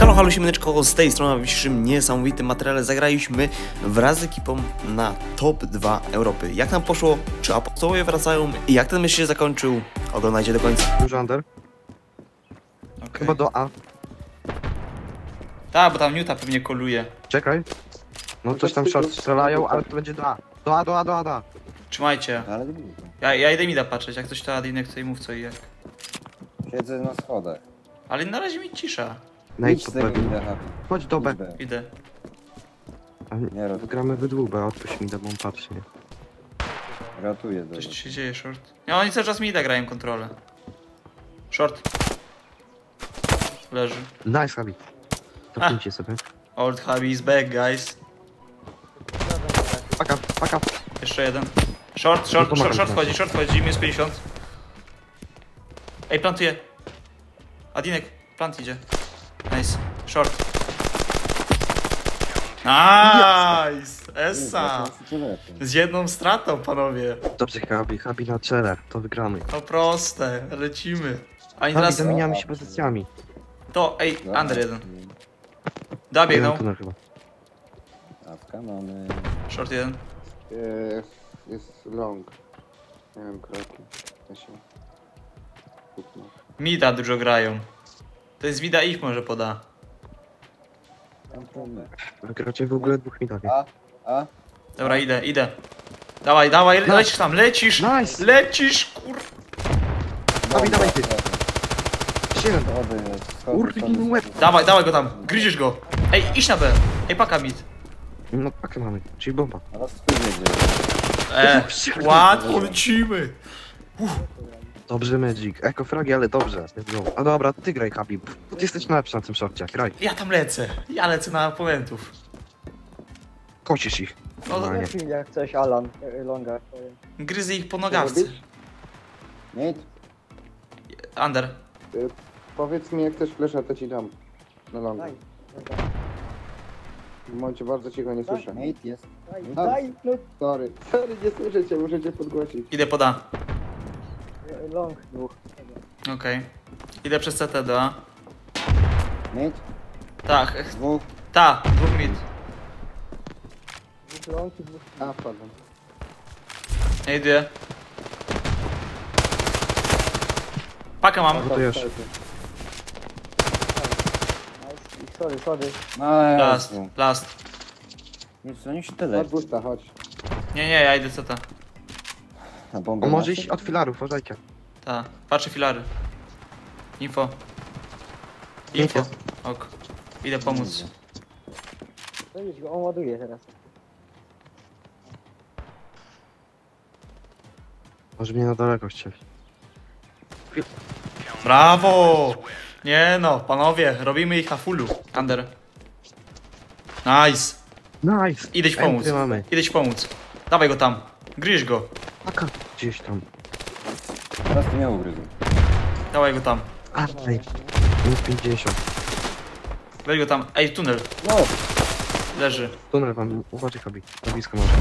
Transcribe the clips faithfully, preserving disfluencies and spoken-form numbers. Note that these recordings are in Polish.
Halo, halo, siemaneczko, z tej strony w dzisiejszym niesamowitym materiale zagraliśmy wraz z ekipą na top dwa Europy. Jak nam poszło, czy apostołowie wracają i jak ten mecz się zakończył, oglądajcie do końca. Dużo under. Okay. Chyba do A. Tak, bo tam Newta pewnie koluje. Czekaj. No coś tam short strzelają, ale to będzie do A. Do A, do A, do A, do A. Trzymajcie. Ale nie Ja, ja idę mi da patrzeć, jak ktoś to Adinek tutaj mów co i jak. siedzę na schodach. Ale na razie mi cisza. No i Idź to z tego pewnie. idę, happy. Chodź do B. Idź B. Idę. A Nie nie, rot- wygramy wydłu B, odpuść mi, bo on patrzy, nie? Ratuję do Coś tu się dzieje, short. Nie, oni cały czas mi da grają kontrolę. Short. Leży. Nice, Habi. Cofnijcie sobie. Old hubby is back, guys. Paka, paka. Jeszcze jeden. Short, short, pomagam short, short ci, wchodzi, short wchodzi, minus pięćdziesiąt. Ej, plantuję. Adinek, plant idzie. Nice. Short. Nice! Essa! Z jedną stratą, panowie. Dobrze, Habi, Habi na czele, to wygramy. To proste, lecimy. A i Habi, teraz zamieniamy się pozycjami. to, ej, under jeden. Jeden Dabiegnął. tunel chyba. Awka mamy. Short jeden. Jest, jest long. Nie wiem, kroki. Ja się... Kupno. Mida dużo grają. To jest Mida ich może poda. Wygracie w ogóle dwóch midami. A, a. Dobra, idę, idę. Dawaj, dawaj, No. lecisz tam, lecisz! Nice! Lecisz, kur... Habi, dawaj ty. Siedem. Schody, schody, Urwij schody, mu łeb. schody. Dawaj, dawaj go tam, gryziesz go. Ej, idź na B. Ej, paka mid. No pakę mamy, czyli bomba. Teraz chuj jedzie. E, łatwo lecimy. Dobrze, Magic. Eko fragi, ale dobrze. A dobra, ty graj, Habi. Ty jesteś najlepszy na tym szorcie, graj. Ja tam lecę. Ja lecę na oponentów. Kocisz ich. No, Normalnie. Jak coś Alan, longa. gryzę ich po nogawce. Nate? Under. Y, powiedz mi, jak chcesz flesza, to ci dam. Na longa. Daj, Bądźcie bardzo cicho, nie słyszę. Nate jest. daj, A. daj, no Sorry, sorry, nie słyszę cię, muszę cię podgłosić. Idę poda. long dwóch. Okej. Idę przez C T do A. Nate? Tak, Dwóch. ta, dwóch mid. Dwóch long i dwóch. A, wpadłem. Ja idę. Pakę mam. Gotujesz. Nice. I sorry, sorry. No, Last, Jezu. last. Nic, oni się tyle. Chodź, busta, chodź. Nie, nie, ja idę C T. A bombę On może macie? iść od filarów, uważajcie. Ta, patrzę filary. Info. Info. Jest. Ok. Idę pomóc. To już go, on ładuje teraz. Może mnie na daleko chcieli. Brawo! Nie no, panowie, robimy ich na fullu. Under. Nice. Nice! Idę ci pomóc. Entry mamy. Idę ci pomóc. Dawaj go tam. Gryź go. Paka gdzieś tam. Teraz to nie ugryzł. Dawaj go tam. A, daj. Minus pięćdziesiąt. Weź go tam. Ej, tunel. No! Leży. Tunel wam, uważaj, Habi. Na blisko może.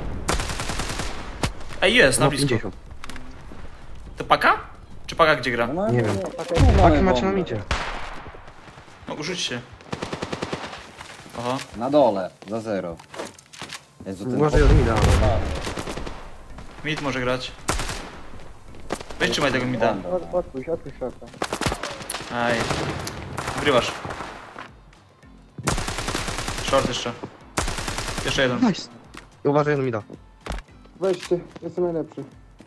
Ej, jest, na No blisko. pięćdziesiąt. To paka? Czy paka gdzie gra? no Nie wiem. no, Pakę macie na bombę. midzie. No, urzuć się. Oho. Na dole, za zero. Jezu, ten Uważaj od mida. Mid może grać. Weź trzymaj tego mida. Od, odpuść, odpuść shorta. Aj. Wgrywasz. Short jeszcze. Jeszcze jeden. Nice! I uważaj od mida. Weźcie, jestem najlepszy.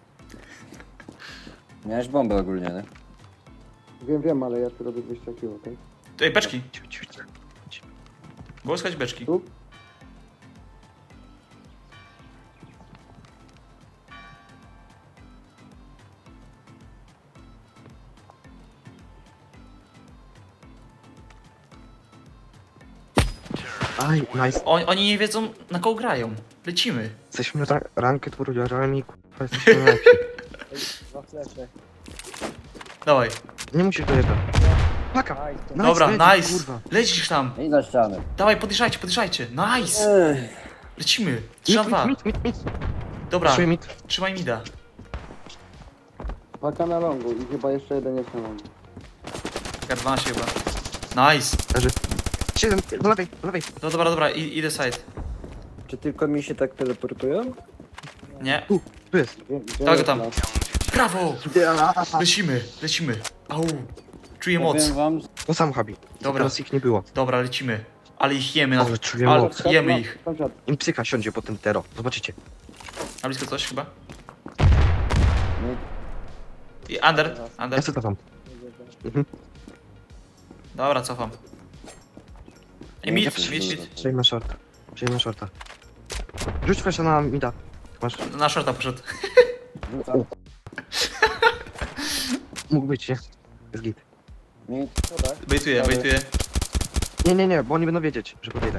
Miałeś bombę ogólnie, nie? Wiem, wiem, ale ja tu robię dwieście kill, okej? Ej, beczki. Ciu, ciu, ciu. Było skać beczki. Tu? Aj, nice. On, oni nie wiedzą na kogo grają. Lecimy. Jesteśmy ra rankę twórdziarzami i kurwa jesteśmy najlepsi. Dwa flesze. Dawaj. Nie musisz dojeżdżać. Paka! Nice. Nice, Dobra, leci, nice. kurwa. Lecisz tam. I za ścianę. Dawaj, podjeżdżajcie, podjeżdżajcie. Nice. Lecimy. trzy na Mit, dwa. mit, mit, mit. Dobra, Trzy mit. trzymaj mida. Paka na longu i chyba jeszcze jeden jest na longu. Taka dwanaście chyba. Nice. Leży. Siedem, do lewej, do lewej. No dobra, dobra, I, idę side. Czy tylko mi się tak teleportują? Nie. Tu, tu jest. Gdzie, gdzie Dawaj go jest tam. las? Brawo! Lecimy, lecimy. Au. Czuję moc. Powiem wam, No sam Habi. Dobra. Teraz ich nie było. Dobra, lecimy. Ale ich jemy na... Ale czuję Ale moc. jemy ich. Sąsiad, Im psycha siądzie po tym tero. Zobaczycie. Na blisko coś chyba? no, I under, Ja under. co to tam? Mhm. Dobra, cofam. Ej, Nie, mid, nie, mid, nie, mid. Przejmę shorta. Przejmę shorta. Rzuć flasha na mida. Masz. Na shorta poszedł. rzucam. Mógł być, nie? Jest git. Mi, Bejtuję, bejtuję. Nie, nie, nie, bo oni będą wiedzieć, że podejdę.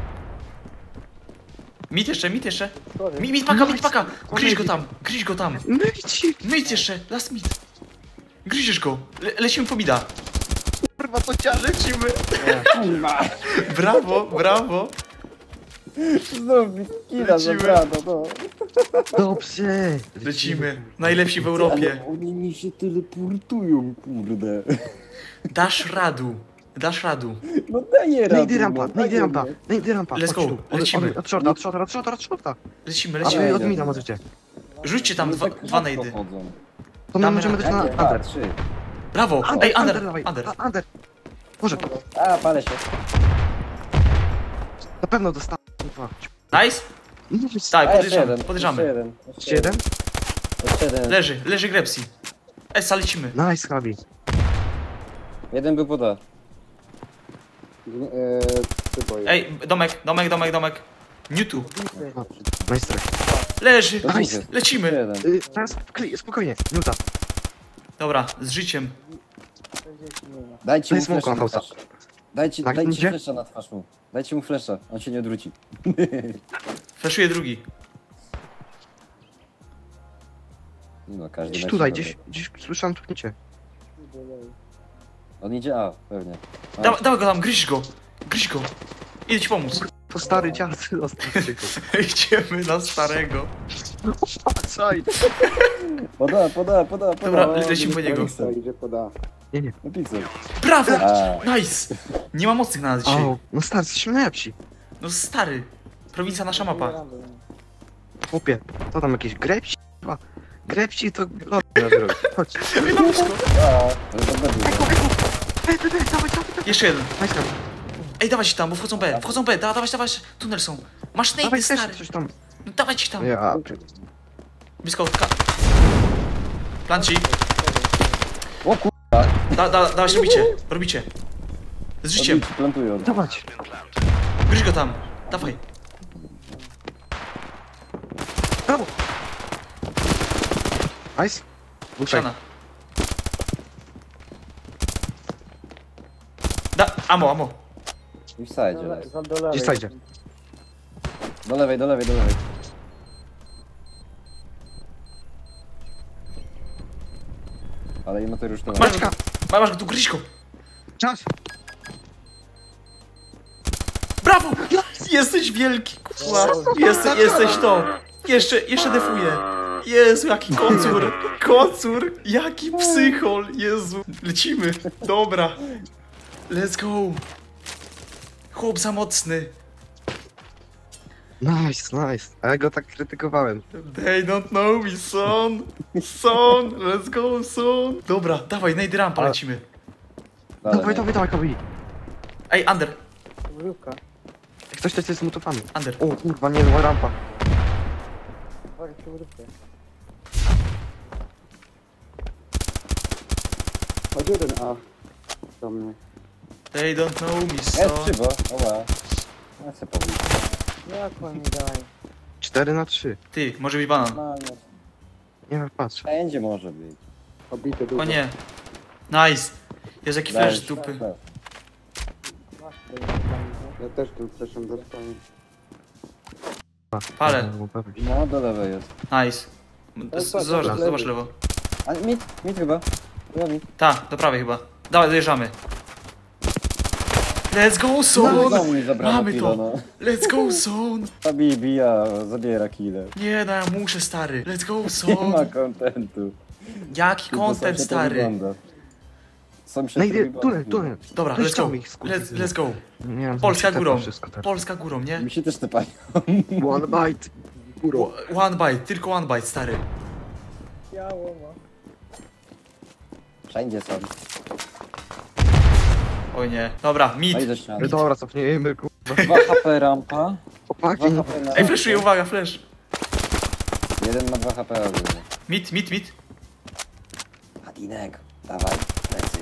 Mid jeszcze, mid jeszcze. Schody. Mid, mid paka, mid paka. Gryź go tam, gryź go tam. Myci! Mid jeszcze, last mid. Gryziesz go. Le lecimy po mida. Kurwa, to ciarzy! Lecimy. Brawo, brawo. znów mi killa Lecimy. zabrano, no. Dobrze! Lecimy. Najlepsi w Europie. Ale oni mi się teleportują, kurde. Dasz radu. Dasz radu. No daję radę. Nejdy rampa, no, nejdy daję rampa, radę. nejdy rampa. Let's Chodź go, tu. Od- lecimy. Od, od shorta, od shorta, od shorta, od shorta. Lecimy, A lecimy. wy od mina możecie. Rzućcie tam Oni dwa, tak dwa rzadko nejdy. chodzą. To my Damy możemy radę. dać na Dwa, under. trzy. Brawo. Under, Ej, under, dawaj. under. A, under. Może, A, palę się. na pewno dostanę. Kurwa. Nice. Nice. Tak, A, jeszcze podjeżdżamy, jeden. podjeżdżamy. Jeszcze jeden. Jeszcze jeden? Jeszcze jeden. Leży, leży Grepsi. Esa, lecimy. Nice, Habi. Jeden był poda. Eee, ty boję. Ej, domek, domek, domek, domek. Newtu. Nice try. Leży. To Nice. drugi. Lecimy. Jeden. Y, teraz kli- spokojnie, minuta. Dobra, z życiem. Dajcie To mu jest smoka flesza na na hausa. twarz. Dajcie, Tak, dajcie idzie? flesza na twarz mu. Dajcie mu flesza, on się nie odwróci. Flaszuję drugi. No, każdy Gdzieś mecz tutaj, dobry. gdzieś, gdzieś słyszałem tupnięcie. On idzie A, pewnie. A, Dawaj, dawaj go tam, gryź go. Gryź go. Idę ci pomóc. To stary dziad dostał tylko. Idziemy na starego. Patrzaj. Poda, poda, poda, poda. Dobra, O, lecimy po na niego. To idzie poda. Nie, nie. Na piksel. Brawo! A, Nice! Nie ma mocnych na nas dzisiaj. O, no stary, jesteśmy najlepsi. No stary. Prowincja nasza mapa. Chłopie, to tam jakieś grepsi? Chyba. Grepsi to lody na drogę. Chodź. a, ale to będzie. Ej, ej, ej, dawaj, dawaj, dawaj. Jeszcze jeden. Nice, Habi. Ej, dawać tam, bo wchodzą B. Wchodzą B, da, dawać, dawać. Tunel są. Masz Dawaj nejdy, też stary. coś tam. No dawać ci tam. Ja. Blisko. Ka Planci. O kur... Da, da, dawać, robicie. Robicie. Z życiem. Plantują. Dawać. Gryź go tam. Dawaj. Brawo. Nice. Uciek. Szana. Da, amo, amo. I w sajdzie jest. Za do lewej. Gdzieś sajdzie. Do lewej, do lewej, do lewej. Ale i motor już to ma. Masz go, masz go tu, gryź go. Czas. Brawo! Jesteś wielki, kurwa. Jesteś, jesteś to. Jeszcze, jeszcze defuję. Jezu, jaki kocur. Kocur. Jaki psychol. Jezu. Lecimy. Dobra. Let's go. Chłop za mocny. Nice, nice. A ja go tak krytykowałem. They don't know me, son. Son. Let's go, son. Dobra, dawaj, najdy rampa Ale- lecimy. Dalej, Dawaj, nie. dawaj, dawaj, Habi. Ej, under. Mrówka. Jak ktoś to jest z mutowany. Under. O kurwa, nie, no rampa. Uwaga, przy mrówkę. Chodź jeden A. Do mnie. They don't know me, Jest son. krzywo, oła. Ja chcę powiedzieć. Jak on mi daj? cztery na trzy. Ty, może być banan. No, nie. Nie wiem, patrz. Wszędzie może być. Obity dużo. O nie. Nice. Jest jaki flash z Weź, dupy. weź. Masz tutaj tam. Ja też tym fleszem dostałem. Palę. No, do lewej jest. Nice. Ale Z- patrz, Zobacz, lewy. zobacz lewo. A mit, mit chyba. Chyba mit. Ta, do prawej chyba. Dawaj, dojeżdżamy. Let's go, son! Znowu mi zabrano Mamy kilo, to! no. Let's go, son! Fabi bija, zabiera kile. Nie, no ja muszę, stary. Let's go, Nie son! ma kontentu. Jaki Tylko content, sobie to stary? wygląda. Sąsiad Najdy, robi tunel, babki. tunel. Dobra, Weź let's go. tam ich, skurwy. Let's, let's go. Nie wiem, Polska tepa górą. wszystko teraz. Polska górą, nie? Mi się też te pani. One bite. Górą. One bite, tylko one bite, stary. Ciało ma. Wszędzie są. Oj nie. Dobra, mid. No i do ściany. Dobra, cofniemy, ku... dwa H P rampa. Chłopaki. dwa H P na Ej, rampie. flashuję, uwaga, flash. Jeden ma dwa H P ogólnie. Mid, mid, mid. Adinek, dawaj, plecy.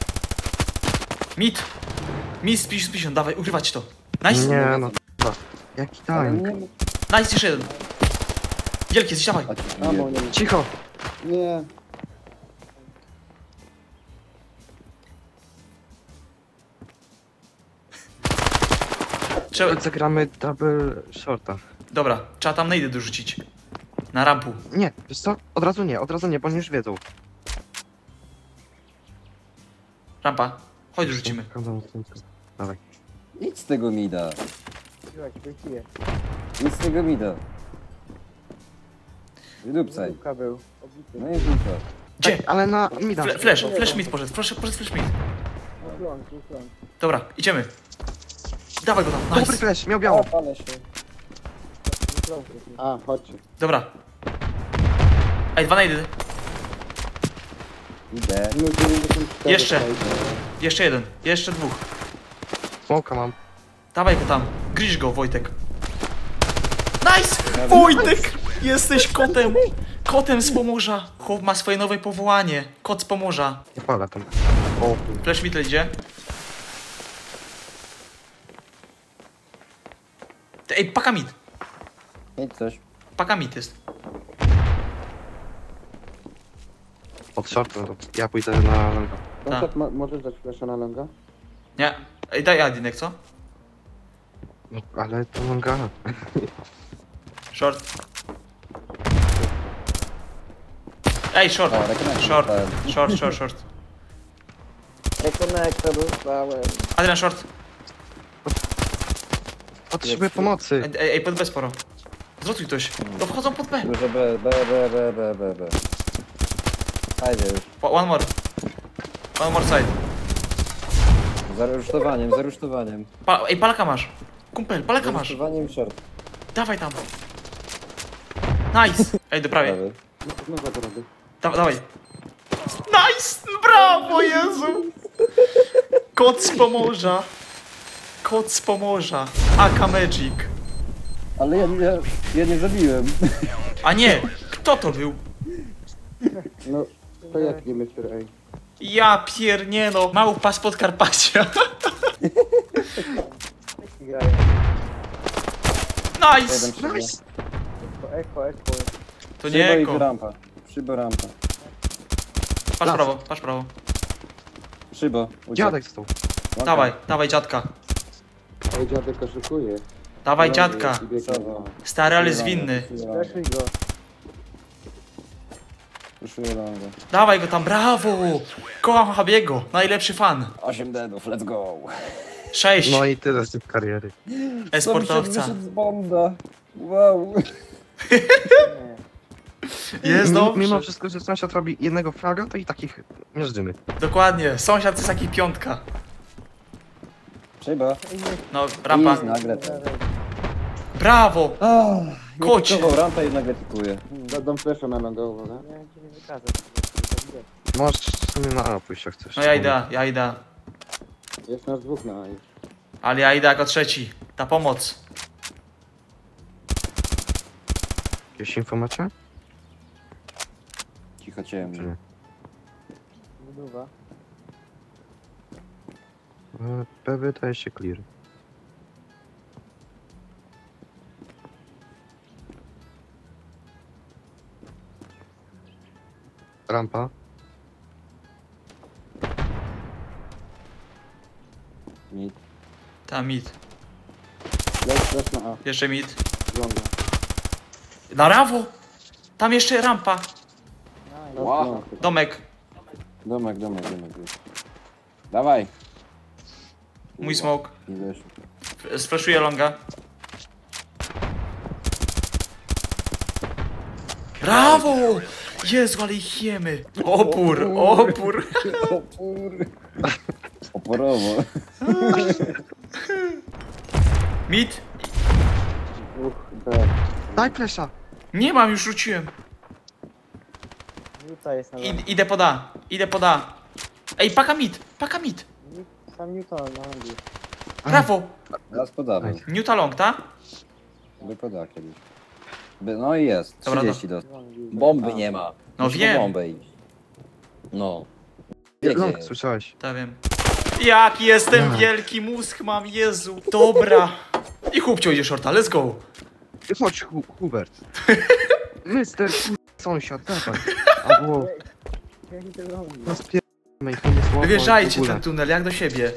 Mid. Mid z pięćdziesiąt, dawaj, ukrywać to. Nice. Nie no, k***a. Jaki Ale tank. nie... Nice, jeszcze jeden. Wielki jesteś, dawaj. Amo, nie. Cicho. Nie. Trzeba... Zagramy double shorta. Dobra, trzeba tam najdę dorzucić. Na rampu. Nie, wiesz co? Od razu nie, od razu nie, bo oni już wiedzą. Rampa. Chodź dorzucimy. Dawaj. Idź z tego mida. Słuchaj, wypiję. Idź z tego mida. Wydupcaj. Rurka był. Obity. No i dupa. Gdzie? Tak, ale na mi da. Fle flash, flash mid poszedł, flash, poszedł flash mid. Dwóch ląd, dwóch ląd. Dobra, idziemy. Dawaj go tam, Dobry nice. flash, miał biało. Palę się. Dwóch ląd jest. A, chodźcie. Dobra. Ej, dwa najdy. Idę. Minus dziewięćdziesiąt cztery. Jeszcze. tutaj. Jeszcze jeden, jeszcze dwóch. Smoka mam. Dawaj go tam, grisz go, Wojtek. Nice! Wojtek! Jesteś kotem! Kotem z Pomorza. Chłop ma swoje nowe powołanie. Kot z Pomorza. Nie pala tam. O, Flash mid idzie. Ej, paka mid. Idź coś. Paka mid jest. od shorta, no to ja pójdę na longa. Koncept, mo możesz dać flasha na longa? Nie. Ej, daj Adinek, co? No, ale to longa. Short. Ej, short. O, rekonek Short, dostałem. short, short, short. Rekonekta dostałem. Adrian, short. Potrzebuję pomocy. Ej, ej, ej, pod B sporo. Zrotuj ktoś. No wchodzą pod B. Duże B, B, B, B, B, B, B. Hajdzie już. One more. One more side. Za rusztowaniem, za rusztowaniem. Pa ej, palaka masz. Kumpel, palaka Za masz. rusztowaniem short. Dawaj tam. Nice. Ej, do prawej. Prawy. No za to robię. Da dawaj. Nice! Brawo, Jezu! Kot z Pomorza. Kot z Pomorza. Aka Magic. Ale ja, ja, ja nie zabiłem. A nie! Kto to był? No, to jak nie mister A? Ja piernie no. Małpa z Podkarpacia. Grają. Nice! Jeden przybo. Nice! Eko, eko, eko. To nie Przybo i eko. rampa. Przybo rampa. Patrz prawo, patrz prawo. Przybo. uciekł. Dziadek został. Łąka. Dawaj, dawaj dziadka. Ej, dziadek oszukuje. Dawaj dziadka. I biegnie. Co? Stary, ale zwinny. Zeszli go. Ruszuję longa. Dawaj go tam, brawo! Kocham Habiego, najlepszy fan. osiem deadów, let's go. Sześć. No i tyle z tym kariery. E-sportowca. Sąsiad wyszedł z Bonda. Wow. Jest M- dobrze. Mimo wszystko, że sąsiad robi jednego fraga, to i takich miażdżymy. Dokładnie, sąsiad to jest taki piątka. Przybo. No, rampa. I nagle to. Brawo! Oh, Kocie. rampę i nagle pikuje. Dam flasha na longa, uwaga. Nie wiem, ci nie wykazać. Możesz w sumie na A pójść, jak chcesz. No ja idę, ja idę. Jest nas dwóch na A już. Ale ja idę jako trzeci. Ta pomoc. Jakieś info macie? Cicho Czy ciemno. nie? Budowa. E, P wydaje się clear. Rampa. Mid. Ta mid. Leć, leć na A, Jeszcze mid. z longa. Na prawo! Tam jeszcze rampa. Raz Wow. long. Domek. Domek, domek, domek. Dawaj. Mój smoke. Idziesz. Sflashuję longa. Brawo! Jezu, ale ich jemy. Opór, opór. Opór. Oporowo. Mit? Dwóch B. Daj flesza. Nie mam, już rzuciłem. Newta jest na I, lądzie. idę poda, idę poda. Ej, paka mit, paka mit. Sam Newton na lądzie. Brawo. Raz podawaj. Newta long, ta? By poda kiedyś. By, no i jest. Dobra, trzydzieści do... Lądzie. Bomby nie ma. No Musi wiem. po bombę iść. No. Wie, gdzie Long, jest. słyszałeś. Tak wiem. Jak jestem No. wielki, mózg mam, Jezu. Dobra. I chłopcio idzie shorta, let's go. Chodź, Hu Hubert. Mister kur... sąsiad, dawaj. Albo Jaki to lądzie? nas pierdolmy i to nie słowo. Wyjeżdżajcie w ogóle. ten tunel, jak do siebie.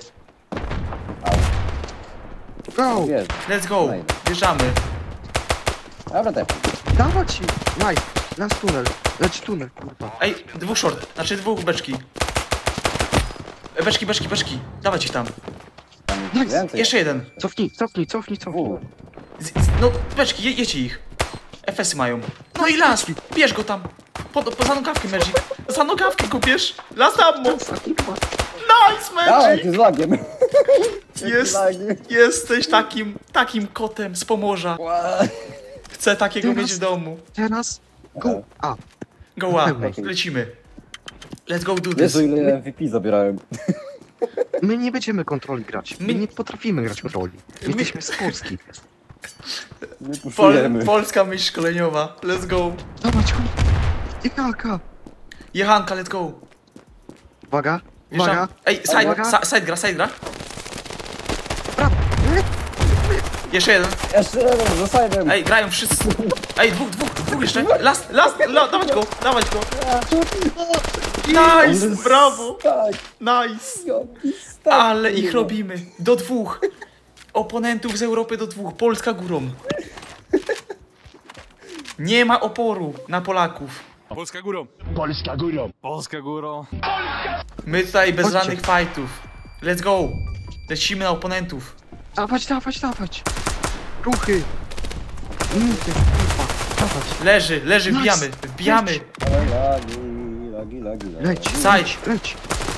Go! Wiesz. Let's go. Wjeżdżamy. Dobra, tak. Dawać ci! Nice! Nas tunel. Lecz tunel, kurwa. Ej, dwóch short, znaczy dwóch beczki. E, Beczki, beczki, beczki. Dawać ich tam. Tam Nice. więcej. Jeszcze jeden. Cofnij, cofnij, cofnij, cofnij. U. Z, z, no, beczki, je, jecie ich. F S y mają. No i las, bierz go tam. Po, po za nogawkę, Magic. Za nogawkę go bierz. Las ammo. Nice, Dawaj, Magic. ty z lagiem. Jest, jesteś takim, takim kotem z Pomorza. Chcę takiego Teraz? mieć w domu. Teraz go! A! Go up, Dobra. lecimy. Let's go do this. Jezu, ile M V P zabierałem. My nie będziemy kontroli grać. My My- nie potrafimy grać kontroli. Jesteśmy z Polski. My Pol, puszujemy. polska myśl szkoleniowa. Let's go. Dawać go! Igalka! Jechanka, let's go. Uwaga! Wjeżdżam. Uwaga! Ej, side, Uwaga. sa, side gra, side gra. Brawo! Jeszcze jeden. Jeszcze jeden, za side'em. Ej, grają wszyscy. Ej, dwóch, dwóch, dwóch jeszcze. Last, last, la, dawać go, dawać go. Nice, brawo. Tak, Nice. tak. Ale ich robimy. Do dwóch. Oponentów z Europy do dwóch. Polska górą. Nie ma oporu na Polaków. Polska górą. Polska górą. Polska górą. My tutaj bez Chodźcie. żadnych fightów. Let's go. Lecimy na oponentów. Dawać, dawać, dawać! Ruchy! Minuty, kurwa! Dawać! Leży, leży, Nice. wbijamy, wbijamy. Lagi, lagi, lagi, lagi. Leć! Side. Leć! Leć!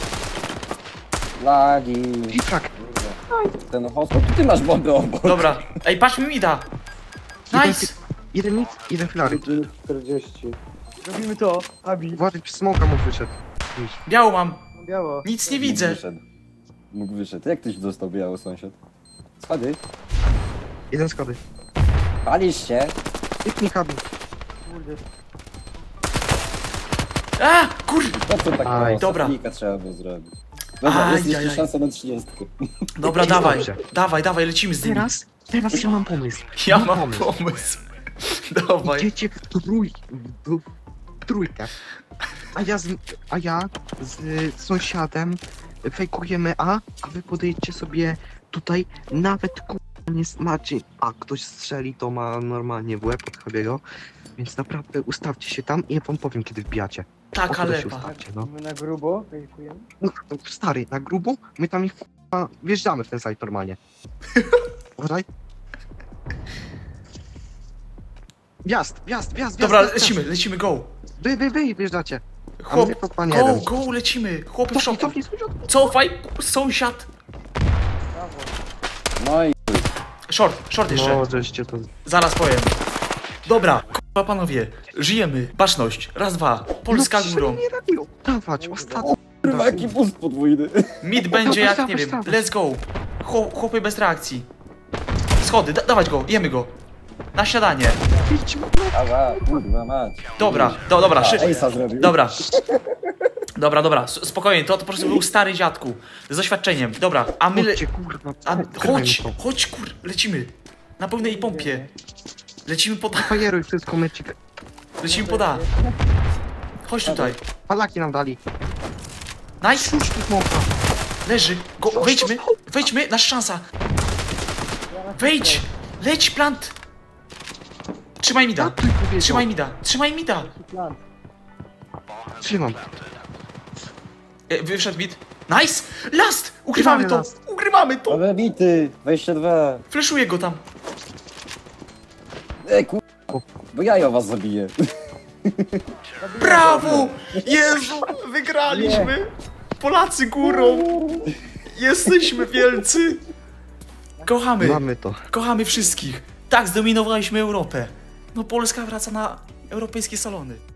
Lagi. Pifrak! Ten host, o, ty masz bombę obok. Dobra. Ej, patrz mi da. Nice. Jeden nic, jeden filary. czterdzieści. Robimy to, Abi. Uważaj, przez smoka mu wyszedł. Biało mam. Biało. Nic nie Mógł widzę. wyszedł. Mógł wyszedł. Jak tyś dostał biały sąsiad? Schody. Jeden schody. Palisz się. Piknij kabin. Kurde. A, kur... Po co tak Aj. Dobra. ostatnika trzeba było zrobić? Dobra, Aj, jest aj, jeszcze aj. szansa na trzydziestkę. Dobra, Jest dawaj. dobrze. Dawaj, dawaj, lecimy z nimi. Teraz, teraz ja mam pomysł. Ja mam pomysł. Dawaj. Idziecie w trój... w, w trójkę. A ja z... a ja z sąsiadem fejkujemy A, a wy podejdźcie sobie tutaj, nawet ku... nie macie, a ktoś strzeli, to ma normalnie w łeb od Habiego. Więc naprawdę ustawcie się tam i ja wam powiem, kiedy wbijacie. Taka O, to się lepa. ustawcie, no. My na grubo fejkujemy. No, no, stary, na grubo, my tam ich k***a, wjeżdżamy w ten site normalnie. Uważaj. Wjazd, wjazd, wjazd, Dobra, wjazd, lecimy, wjazd. lecimy, go. Wy, wy, wy wjeżdżacie. Chłop, my pod panie go, jeden. go, lecimy. Chłopy w Cofnij, szoku. cofnij, sąsiad. Cofaj, sąsiad. Brawo. No i Short, short jeszcze. No, żeście to... Zaraz powiem. Dobra, k***a panowie, żyjemy. Baczność, raz, dwa. Polska no, górą. Nie reagują. Dawać, ostatni. kurwa, jaki boost podwójny. Mid będzie jak, Dawaj, nie wiem, dawaj, let's go. Chłop, chłopy bez reakcji. Schody, da dawać go, jemy go. Na śniadanie. Idź, no, Ała, kurwa mać. Dobra, do, dobra, A, szy... Ace'a zrobił. Dobra. Dobra, dobra, s- spokojnie, to, to po prostu był stary dziadku. Z doświadczeniem. Dobra, a my... Le... chodźcie, kurwa. A, odkrywajmy chodź, to. chodź, kur... Lecimy. Na pełnej pompie. Lecimy pod... Fajeruj wszystko, mecik. Lecimy pod A. Chodź tutaj. Palaki nam dali. Nice. Cóż tu smoka. Leży. Go, wejdźmy, wejdźmy, nasza szansa. Wejdź. Leć, plant. Trzymaj mida. Tatuj powiedział. Trzymaj mida. Trzymaj mida. Plan. Trzymam. E, wyszedł mid. Nice. Last. Ugrywamy to. Last. Ugrywamy to. Ale bity, dwadzieścia dwa. Fleszuję go tam. Ej, kurwa. Bo jajo was zabije. Brawo! Jezu, wygraliśmy! Polacy górą! Jesteśmy wielcy! Kochamy, Mamy to. kochamy wszystkich. Tak, zdominowaliśmy Europę. No Polska wraca na europejskie salony.